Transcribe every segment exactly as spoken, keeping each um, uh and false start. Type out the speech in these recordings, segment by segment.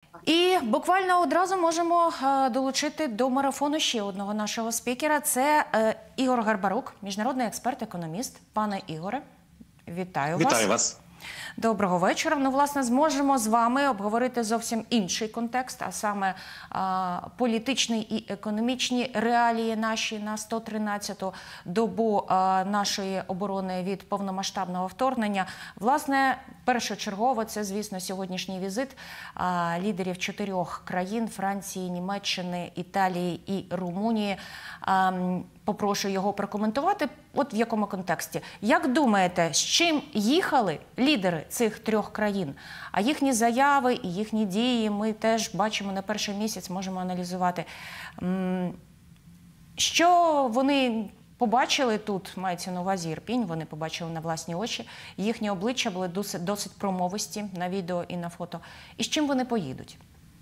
І буквально одразу можемо е, долучити до марафону ще одного нашого спікера. Це е, Ігор Гарбарук, міжнародний експерт-економіст. Пане Ігоре, вітаю вас. Вітаю вас. Доброго вечора. Ну, власне, зможемо з вами обговорити зовсім інший контекст, а саме а, політичні і економічні реалії наші на сто тринадцяту добу а, нашої оборони від повномасштабного вторгнення. Власне, першочергово це, звісно, сьогоднішній візит а, лідерів чотирьох країн – Франції, Німеччини, Італії і Румунії. А, попрошу його прокоментувати. От в якому контексті. Як думаєте, з чим їхали лідери цих трьох країн? А їхні заяви і їхні дії ми теж бачимо на перший місяць, можемо аналізувати. Що вони побачили тут, мається на увазі Ірпінь, вони побачили на власні очі. Їхні обличчя були досить, досить промовисті на відео і на фото. І з чим вони поїдуть?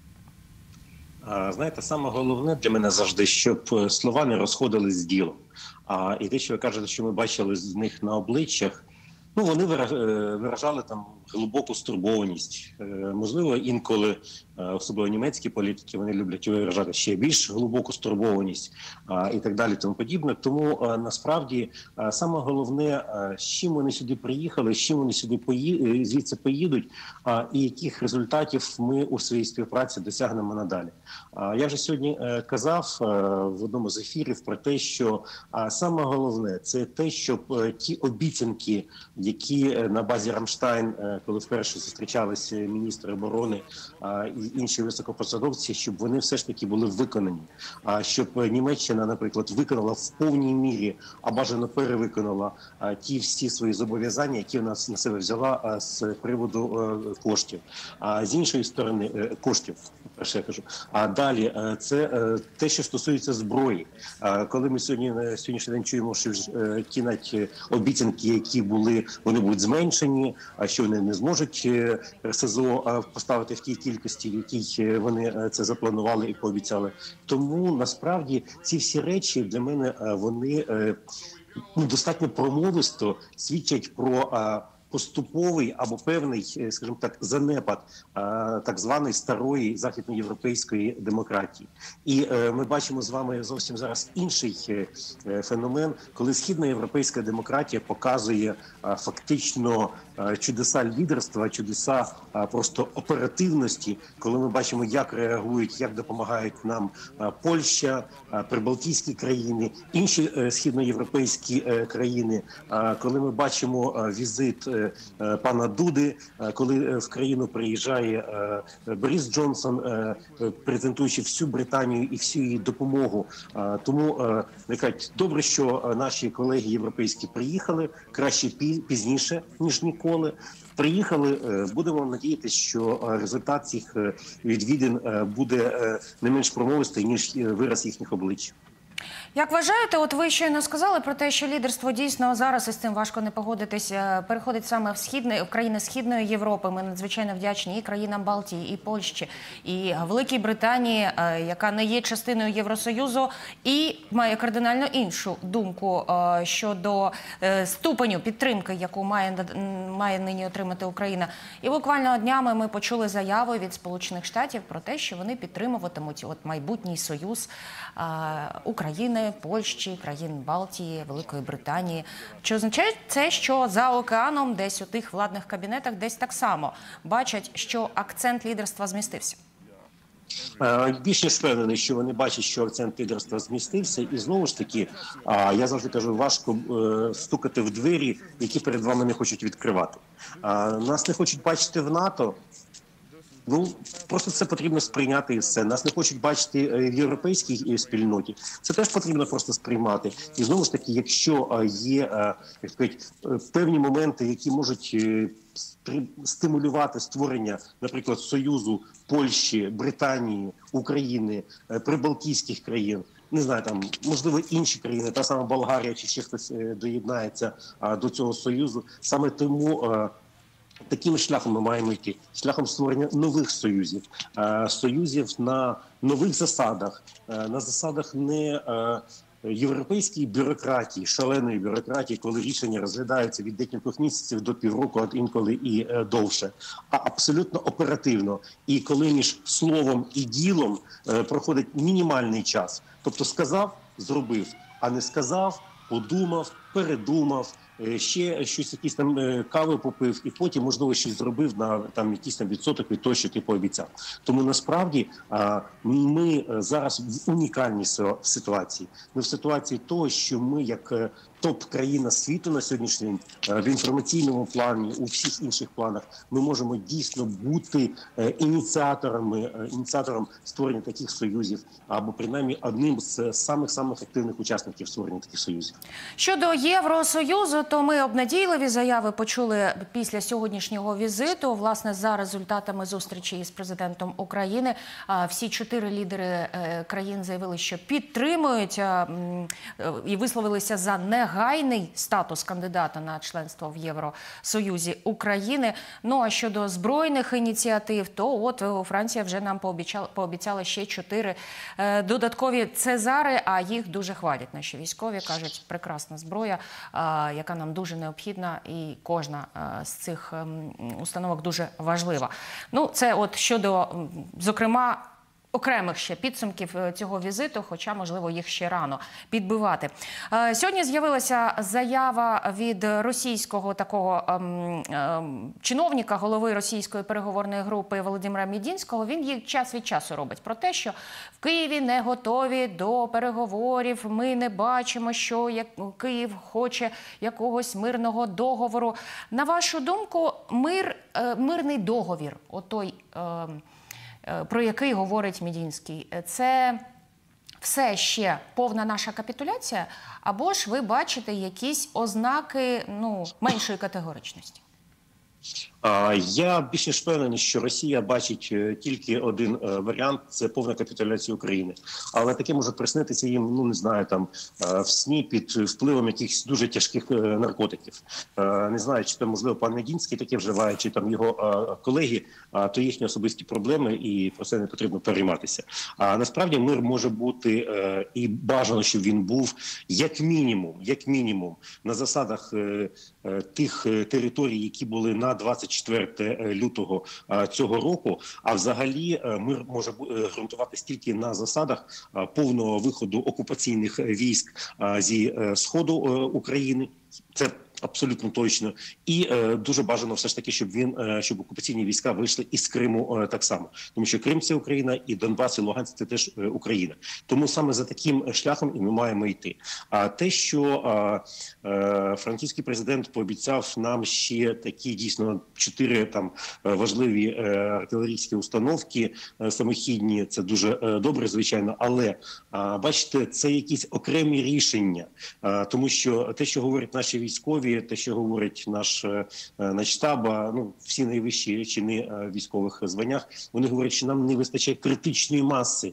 Знаєте, саме головне для мене завжди, щоб слова не розходились з ділом. А і те, що ви кажете, що ми бачили з них на обличчях, ну вони виражали там глибоку стурбованість. Можливо, інколи, особливо німецькі політики, вони люблять виражати ще більш глибоку стурбованість і так далі, тому подібне. Тому насправді саме головне, з чим вони сюди приїхали, з чим вони сюди пої... звідси поїдуть, і яких результатів ми у своїй співпраці досягнемо надалі. Я вже сьогодні казав в одному з ефірів про те, що саме головне – це те, щоб ті обіцянки, які на базі Рамштайн, коли вперше зустрічалися міністри оборони і інші високопосадовці, щоб вони все ж таки були виконані. Щоб Німеччина, наприклад, виконала в повній мірі, а бажано перевиконала ті всі свої зобов'язання, які вона на себе взяла з приводу коштів. А з іншої сторони, коштів, перше я кажу. А далі, це те, що стосується зброї. Коли ми сьогодні на сьогоднішній день чуємо, що ті навіть обіцянки, які були, вони будуть зменшені, а що вони не зможуть СЗО поставити в тій кількості, в якій вони це запланували і пообіцяли. Тому насправді ці всі речі для мене вони ну, достатньо промовисто свідчать про поступовий або певний, скажімо так, занепад так званої старої західноєвропейської демократії. І ми бачимо з вами зовсім зараз інший феномен, коли східноєвропейська демократія показує фактично чудеса лідерства, чудеса просто оперативності, коли ми бачимо, як реагують, як допомагають нам Польща, прибалтійські країни, інші східноєвропейські країни, коли ми бачимо візит пана Дуди, коли в країну приїжджає Борис Джонсон, презентуючи всю Британію і всю її допомогу. Тому, кажуть, добре, що наші колеги європейські приїхали, краще пізніше, ніж ніколи. Приїхали, будемо надіятися, що результат цих відвідин буде не менш промовистий, ніж вираз їхніх облич. Як вважаєте, от ви щойно сказали про те, що лідерство дійсно зараз, із цим важко не погодитися, переходить саме в, східний, в країни Східної Європи. Ми надзвичайно вдячні і країнам Балтії, і Польщі, і Великій Британії, яка не є частиною Євросоюзу, і має кардинально іншу думку щодо ступеню підтримки, яку має, має нині отримати Україна. І буквально днями ми почули заяву від Сполучених Штатів про те, що вони підтримуватимуть от майбутній союз України, Польщі, країн Балтії, Великої Британії. Чи означає це, що за океаном, десь у тих владних кабінетах, десь так само бачать, що акцент лідерства змістився? Більш ніж впевнений, що вони бачать, що акцент лідерства змістився. І знову ж таки, я завжди кажу, важко стукати в двері, які перед вами не хочуть відкривати. Нас не хочуть бачити в НАТО. Ну, просто це потрібно сприйняти і все. Нас не хочуть бачити в європейській спільноті. Це теж потрібно просто сприймати. І знову ж таки, якщо є, як сказати, певні моменти, які можуть стимулювати створення, наприклад, Союзу Польщі, Британії, України, прибалтійських країн, не знаю, там, можливо, інші країни, та сама Болгарія чи ще хтось доєднається до цього Союзу, саме тому таким шляхом ми маємо йти, шляхом створення нових союзів, союзів на нових засадах, на засадах не європейській бюрократії, шаленої бюрократії, коли рішення розглядаються від декількох місяців до півроку, а інколи і е, довше, а абсолютно оперативно. І коли між словом і ділом е, проходить мінімальний час. Тобто сказав, зробив, а не сказав, подумав, передумав, ще щось, якісь там кави попив, і потім, можливо, щось зробив на там якийсь там відсоток від того, що ти пообіцяв. Тому насправді ми зараз в унікальній ситуації. Ми в ситуації того, що ми як топ-країна світу на сьогоднішній день в інформаційному плані, у всіх інших планах, ми можемо дійсно бути ініціаторами, ініціатором створення таких союзів, або принаймні одним з самих-самих активних учасників створення таких союзів. Щодо Євросоюзу, то ми обнадійливі заяви почули після сьогоднішнього візиту. Власне, за результатами зустрічі із президентом України, всі чотири лідери країн заявили, що підтримують і висловилися за негайний статус кандидата на членство в Євросоюзі України. Ну, а щодо збройних ініціатив, то от Франція вже нам пообіцяла, пообіцяла ще чотири додаткові «Цезари», а їх дуже хвалять наші військові, кажуть, прекрасна зброя, яка нам дуже необхідна, і кожна з цих установок дуже важлива. Ну, це от щодо, зокрема, окремих ще підсумків цього візиту, хоча, можливо, їх ще рано підбивати. Сьогодні з'явилася заява від російського такого ем, ем, чиновника, голови російської переговорної групи Володимира Медінського. Він її час від часу робить про те, що в Києві не готові до переговорів, ми не бачимо, що як Київ хоче якогось мирного договору. На вашу думку, мир, е, мирний договір, отой, е, про який говорить Медінський, це все ще повна наша капітуляція, або ж ви бачите якісь ознаки, ну, меншої категоричності? Я більш ніж впевнений, що Росія бачить тільки один варіант – це повна капітуляція України. Але таке може приснитися їм, ну не знаю, там в сні під впливом якихось дуже тяжких наркотиків. Не знаю, чи там, можливо, пан Медінський таке вживає, чи там його колеги, то їхні особисті проблеми, і про це не потрібно перейматися. А насправді мир може бути, і бажано, щоб він був, як мінімум, як мінімум, на засадах тих територій, які були на двадцять четверте лютого цього року, а взагалі мир може ґрунтуватися тільки на засадах повного виходу окупаційних військ зі сходу України. Це абсолютно точно. І е, дуже бажано все ж таки, щоб він, е, щоб окупаційні війська вийшли із Криму е, так само. Тому що Крим – це Україна, і Донбас, і Луганськ – це теж е, Україна. Тому саме за таким шляхом і ми маємо йти. А те, що е, е, французький президент пообіцяв нам ще такі дійсно чотири там важливі е, артилерійські установки е, самохідні, це дуже е, добре, звичайно. Але, е, бачите, це якісь окремі рішення. Е, тому що те, що говорять наші військові, те, що говорить наш начштаб, ну, всі найвищі чини військових званнях, вони говорять, що нам не вистачає критичної маси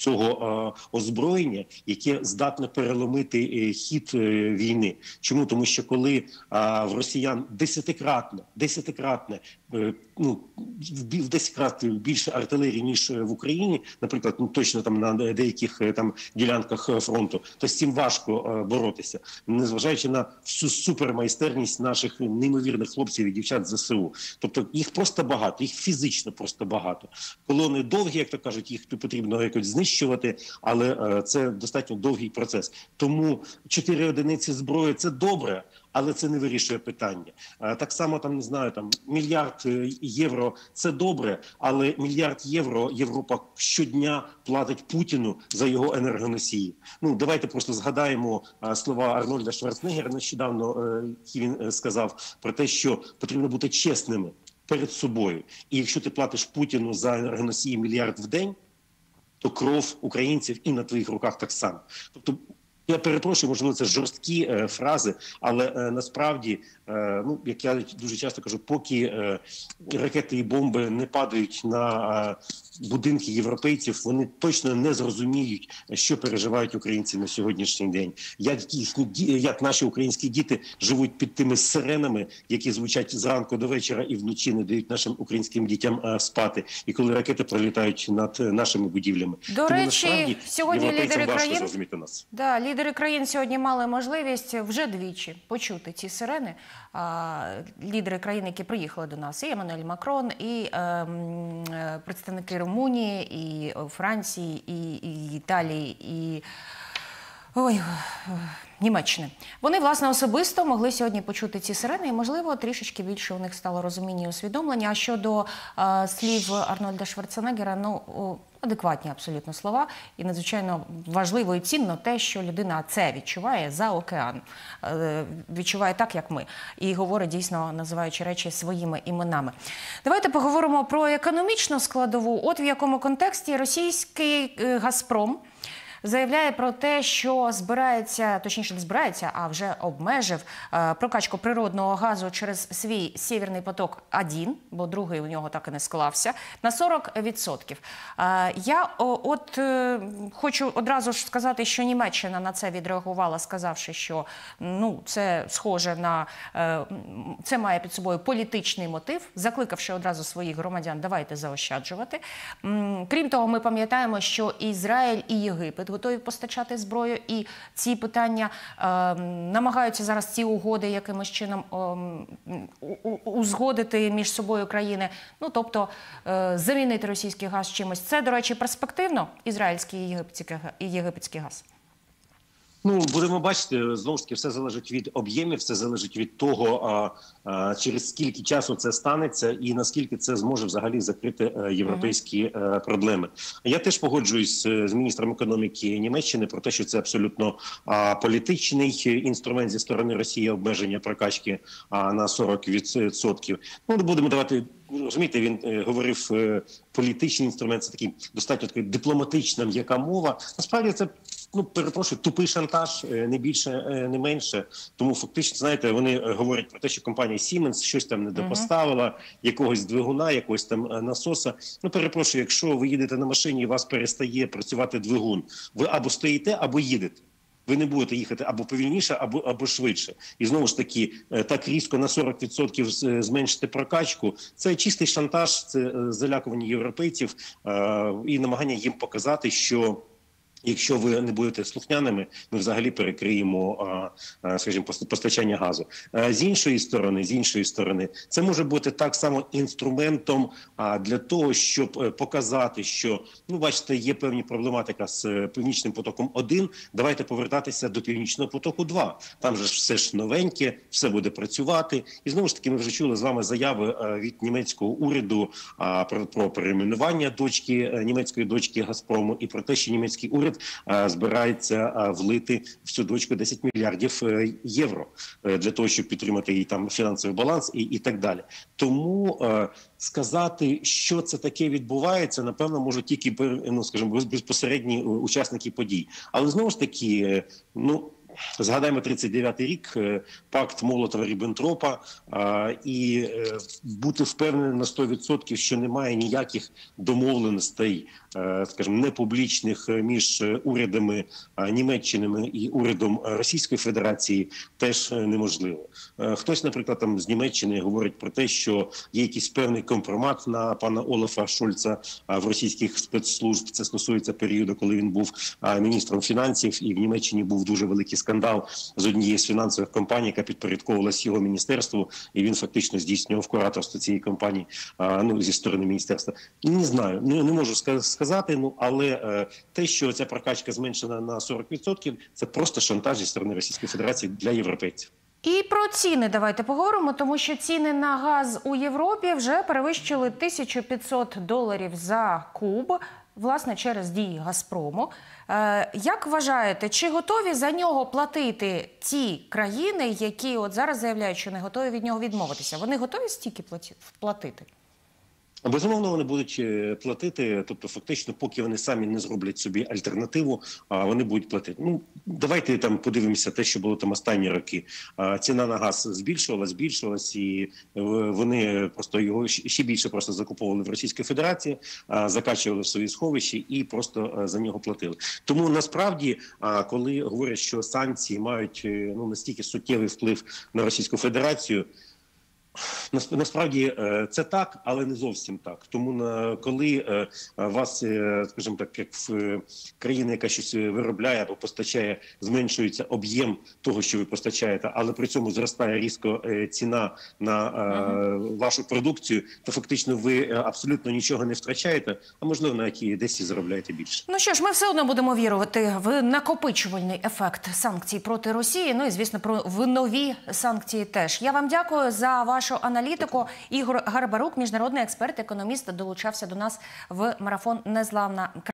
цього озброєння, яке здатне переломити хід війни. Чому? Тому що коли в росіян десятикратно, десятикратне, ну, в десять разів більше артилерії, ніж в Україні, наприклад, ну, точно там на деяких там ділянках фронту, то з цим важко боротися, незважаючи на всю супермайстерність наших неймовірних хлопців і дівчат з ЗСУ. Тобто їх просто багато, їх фізично просто багато. Колони довгі, як то кажуть, їх потрібно якось знищувати, але це достатньо довгий процес. Тому чотири одиниці зброї – це добре, але це не вирішує питання. Так само, там, не знаю, там мільярд євро – це добре, але мільярд євро Європа щодня платить Путіну за його енергоносії. Ну, давайте просто згадаємо слова Арнольда Шварценеггера нещодавно, які він сказав про те, що потрібно бути чесними перед собою. І якщо ти платиш Путіну за енергоносії мільярд в день, то кров українців і на твоїх руках так само. Тобто, я перепрошую, можливо, це жорсткі е, фрази, але е, насправді, е, ну, як я дуже часто кажу, поки е, ракети і бомби не падають на е, будинки європейців, вони точно не зрозуміють, що переживають українці на сьогоднішній день. Як їхні, як наші українські діти живуть під тими сиренами, які звучать зранку до вечора і вночі не дають нашим українським дітям е, спати. І коли ракети пролітають над нашими будівлями. До Тому, речі, сьогодні лідери країн... зрозуміти нас. Да, лідери країн сьогодні мали можливість вже двічі почути ці сирени. Лідери країн, які приїхали до нас, і Еммануель Макрон, і представники Румунії, і Франції, і, і Італії, і ой, Німеччини. Вони, власне, особисто могли сьогодні почути ці сирени, і, можливо, трішечки більше у них стало розуміння і усвідомлення. А щодо е, слів Арнольда Шварценеггера, ну, адекватні абсолютно слова, і надзвичайно важливо і цінно те, що людина це відчуває за океан. Е, відчуває так, як ми. І говорить, дійсно, називаючи речі своїми іменами. Давайте поговоримо про економічну складову. От в якому контексті російський е, «Газпром» заявляє про те, що збирається, точніше не збирається, а вже обмежив е, прокачку природного газу через свій «Сєвєрний поток один», бо другий у нього так і не склався, на сорок відсотків. Е, я о, от е, хочу одразу ж сказати, що Німеччина на це відреагувала, сказавши, що ну, це схоже на, е, це має під собою політичний мотив, закликавши одразу своїх громадян, давайте заощаджувати. М, крім того, ми пам'ятаємо, що Ізраїль і Єгипет готові постачати зброю, і ці питання е, намагаються зараз ці угоди якимось чином е, узгодити між собою країни, ну, тобто е, замінити російський газ чимось. Це, до речі, перспективно, ізраїльський і єгипетський, і єгипетський газ? Ну, будемо бачити, знову ж таки, все залежить від об'ємів, все залежить від того, а, а, через скільки часу це станеться і наскільки це зможе взагалі закрити а, європейські а, проблеми. Я теж погоджуюсь з міністром економіки Німеччини про те, що це абсолютно а, політичний інструмент зі сторони Росії, обмеження прокачки а, на сорок відсотків. Ну, не будемо давати... Розумієте, він е, говорив, е, політичний інструмент, це такий достатньо такий дипломатична м'яка мова. Насправді це, ну, перепрошую, тупий шантаж, е, не більше, е, не менше. Тому фактично, знаєте, вони говорять про те, що компанія Siemens щось там не допоставила, uh-huh. якогось двигуна, якогось там насоса. Ну, перепрошую, якщо ви їдете на машині і у вас перестає працювати двигун, ви або стоїте, або їдете. Ви не будете їхати або повільніше, або, або швидше. І знову ж таки, так різко на сорок відсотків зменшити прокачку – це чистий шантаж, це залякування європейців е- і намагання їм показати, що якщо ви не будете слухняними, ми взагалі перекриємо, скажімо, постачання газу. З іншої сторони, з іншої сторони, це може бути так само інструментом для того, щоб показати, що, ну, бачите, є певні проблематика з Північним потоком один, давайте повертатися до Північного потоку два. Там же все ж новеньке, все буде працювати. І знову ж таки, ми вже чули з вами заяви від німецького уряду про, про перейменування дочки, німецької дочки «Газпрому» і про те, що німецький уряд збирається влити в цю дочку десять мільярдів євро для того, щоб підтримати її там фінансовий баланс і, і так далі. Тому е, сказати, що це таке відбувається, напевно, можуть тільки, ну, скажімо, безпосередні учасники подій. Але знову ж таки, ну, згадаємо тридцять дев'ятий рік, пакт Молотова-Ріббентропа, і бути впевненим на сто відсотків, що немає ніяких домовленостей, скажімо, непублічних між урядами Німеччини і урядом Російської Федерації, теж неможливо. Хтось, наприклад, там з Німеччини говорить про те, що є якийсь певний компромат на пана Олафа Шольца в російських спецслужб. Це стосується періоду, коли він був міністром фінансів, і в Німеччині був дуже великий скандал з однієї з фінансових компаній, яка підпорядковувалась його міністерству, і він фактично здійснював кураторство цієї компанії, ну, зі сторони міністерства. Не знаю, не, не можу сказати, ну, але е, те, що ця прокачка зменшена на сорок відсотків, це просто шантаж зі сторони Російської Федерації для європейців. І про ціни давайте поговоримо, тому що ціни на газ у Європі вже перевищили тисячу п'ятсот доларів за куб, власне, через дії «Газпрому». Е, як вважаєте, чи готові за нього платити ті країни, які от зараз заявляють, що не готові від нього відмовитися? Вони готові стільки платити? Безумовно, вони будуть платити, тобто фактично, поки вони самі не зроблять собі альтернативу, вони будуть платити. Ну, давайте там подивимося те, що було там останні роки. Ціна на газ збільшувалась, збільшувалась, і вони просто його ще більше просто закуповували в Російській Федерації, закачували в свої сховищі і просто за нього платили. Тому насправді, коли говорять, що санкції мають, ну, настільки суттєвий вплив на Російську Федерацію, Нас- Насправді е, це так, але не зовсім так. Тому на коли е, вас, е, скажімо так, як в е, країні, яка щось виробляє або постачає, зменшується об'єм того, що ви постачаєте, але при цьому зростає різко е, ціна на е, вашу продукцію, то фактично ви е, абсолютно нічого не втрачаєте, а можливо навіть і десь і заробляєте більше. Ну що ж, ми все одно будемо вірувати в накопичувальний ефект санкцій проти Росії. Ну і звісно, про в нові санкції теж. Я вам дякую за вашу аналітику. Ігор Гарбарук, міжнародний експерт, економіст, долучався до нас в марафон Незламна.